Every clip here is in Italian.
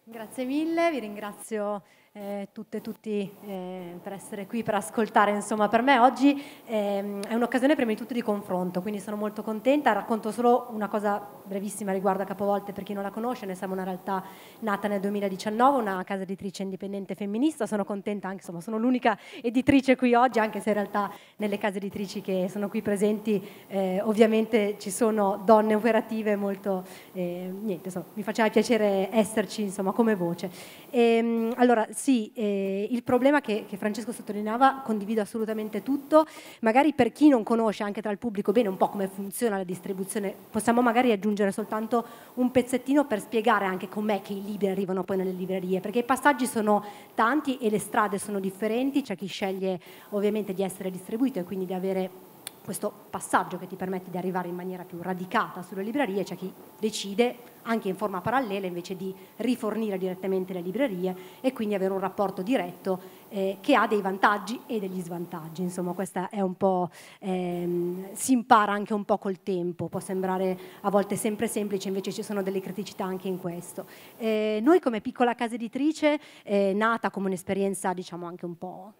Grazie mille, vi ringrazio tutte e tutti per essere qui, per ascoltare. Insomma, per me oggi è un'occasione prima di tutto di confronto, quindi sono molto contenta. Racconto solo una cosa brevissima riguardo a Capovolte per chi non la conosce. Noi siamo una realtà nata nel 2019, una casa editrice indipendente femminista. Sono contenta anche, insomma, sono l'unica editrice qui oggi, anche se in realtà nelle case editrici che sono qui presenti ovviamente ci sono donne operative molto, niente, insomma, mi faceva piacere esserci, insomma, come voce. Allora, sì, il problema che Francesco sottolineava, condivido assolutamente tutto. Magari per chi non conosce anche tra il pubblico bene un po' come funziona la distribuzione, possiamo magari aggiungere soltanto un pezzettino per spiegare anche com'è che i libri arrivano poi nelle librerie, perché i passaggi sono tanti e le strade sono differenti. C'è chi sceglie ovviamente di essere distribuito e quindi di avere questo passaggio che ti permette di arrivare in maniera più radicata sulle librerie. C'è chi decide anche in forma parallela invece di rifornire direttamente le librerie e quindi avere un rapporto diretto che ha dei vantaggi e degli svantaggi. Insomma, questa è un po', si impara anche un po' col tempo, può sembrare a volte sempre semplice, invece ci sono delle criticità anche in questo. Noi come piccola casa editrice, nata come un'esperienza, diciamo, anche un po'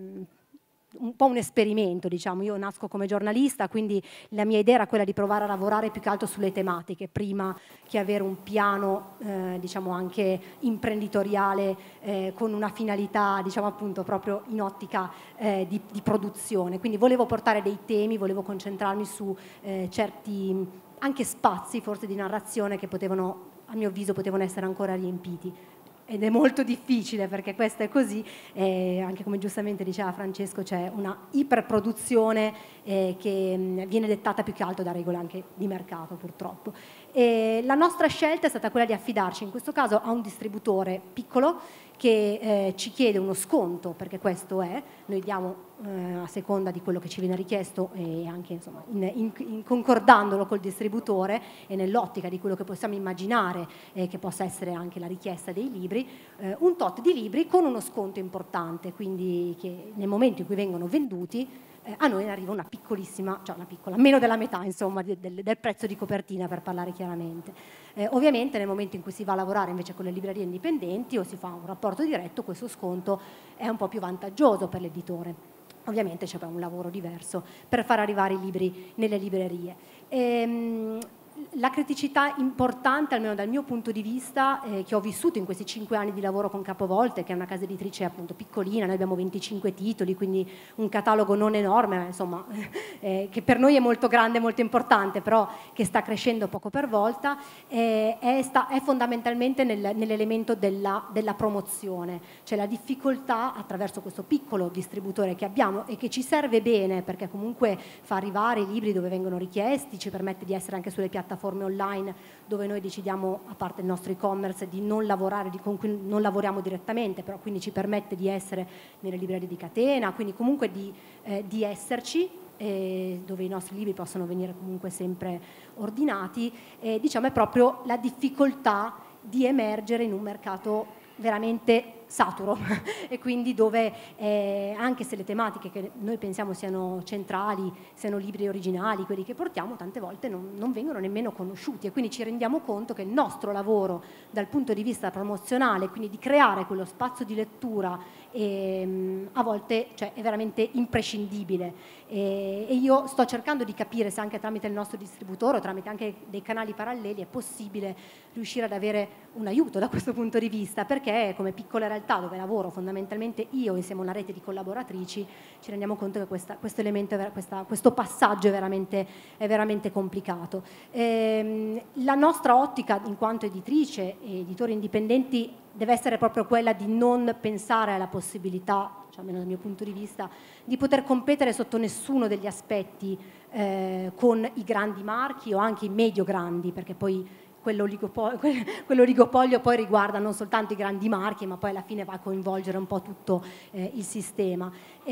un esperimento, diciamo. Io nasco come giornalista, quindi la mia idea era quella di provare a lavorare più che altro sulle tematiche prima che avere un piano diciamo anche imprenditoriale con una finalità, diciamo, appunto proprio in ottica di produzione. Quindi volevo portare dei temi, volevo concentrarmi su certi anche spazi forse di narrazione che potevano, a mio avviso, potevano essere ancora riempiti. Ed è molto difficile perché questo è così, anche come giustamente diceva Francesco, c'è una iperproduzione che viene dettata più che altro da regole anche di mercato, purtroppo. La nostra scelta è stata quella di affidarci in questo caso a un distributore piccolo che ci chiede uno sconto, perché questo è, noi diamo a seconda di quello che ci viene richiesto e anche, insomma, concordandolo col distributore e nell'ottica di quello che possiamo immaginare che possa essere anche la richiesta dei libri, un tot di libri con uno sconto importante, quindi che nel momento in cui vengono venduti a noi ne arriva una piccolissima, cioè una piccola, meno della metà, insomma, del prezzo di copertina, per parlare chiaramente. Ovviamente nel momento in cui si va a lavorare invece con le librerie indipendenti o si fa un rapporto diretto, questo sconto è un po' più vantaggioso per l'editore. Ovviamente c'è un lavoro diverso per far arrivare i libri nelle librerie. La criticità importante, almeno dal mio punto di vista, che ho vissuto in questi 5 anni di lavoro con Capovolte, che è una casa editrice appunto piccolina, noi abbiamo 25 titoli, quindi un catalogo non enorme, ma insomma che per noi è molto grande, molto importante, però che sta crescendo poco per volta, è fondamentalmente nell'elemento della promozione, cioè la difficoltà attraverso questo piccolo distributore che abbiamo e che ci serve bene perché comunque fa arrivare i libri dove vengono richiesti, ci permette di essere anche sulle piattaforme online dove noi decidiamo, a parte il nostro e-commerce, di non lavorare, con cui non lavoriamo direttamente, però quindi ci permette di essere nelle librerie di catena, quindi comunque di esserci, dove i nostri libri possono venire comunque sempre ordinati. Diciamo è proprio la difficoltà di emergere in un mercato veramente saturo e quindi dove anche se le tematiche che noi pensiamo siano centrali, siano libri originali, quelli che portiamo, tante volte non vengono nemmeno conosciuti e quindi ci rendiamo conto che il nostro lavoro dal punto di vista promozionale, quindi di creare quello spazio di lettura, a volte, cioè, è veramente imprescindibile. E io sto cercando di capire se anche tramite il nostro distributore o tramite anche dei canali paralleli è possibile riuscire ad avere un aiuto da questo punto di vista, perché come piccola realtà dove lavoro fondamentalmente io insieme a una rete di collaboratrici ci rendiamo conto che questo elemento, questo passaggio è veramente complicato. La nostra ottica in quanto editrice e editori indipendenti deve essere proprio quella di non pensare alla possibilità, cioè almeno dal mio punto di vista, di poter competere sotto nessuno degli aspetti con i grandi marchi o anche i medio grandi, perché poi quell'oligopolio poi riguarda non soltanto i grandi marchi, ma poi alla fine va a coinvolgere un po' tutto il sistema.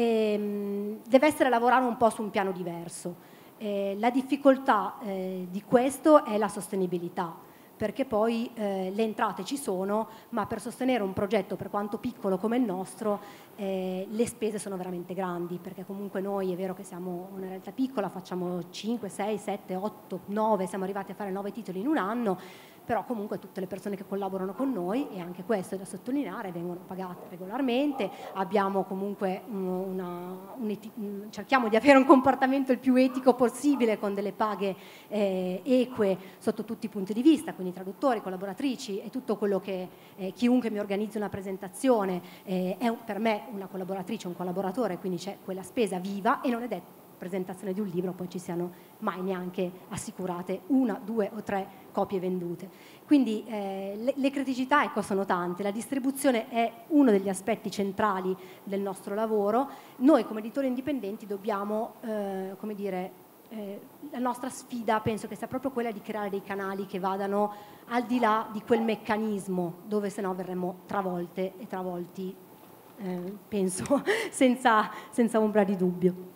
Deve essere lavorare un po' su un piano diverso. La difficoltà di questo è la sostenibilità, perché poi le entrate ci sono, ma per sostenere un progetto per quanto piccolo come il nostro le spese sono veramente grandi, perché comunque noi è vero che siamo una realtà piccola, facciamo 5, 6, 7, 8, 9, siamo arrivati a fare 9 titoli in un anno, però comunque tutte le persone che collaborano con noi, e anche questo è da sottolineare, vengono pagate regolarmente, abbiamo comunque cerchiamo di avere un comportamento il più etico possibile, con delle paghe eque sotto tutti i punti di vista, quindi traduttori, collaboratrici e tutto quello che chiunque mi organizza una presentazione è per me una collaboratrice, un collaboratore, quindi c'è quella spesa viva, e non è detto presentazione di un libro poi ci siano mai neanche assicurate 1, 2 o 3 copie vendute. Quindi le criticità, ecco, sono tante. La distribuzione è uno degli aspetti centrali del nostro lavoro. Noi come editori indipendenti dobbiamo, come dire, la nostra sfida penso che sia proprio quella di creare dei canali che vadano al di là di quel meccanismo, dove sennò verremo travolte e travolti, penso senza ombra di dubbio.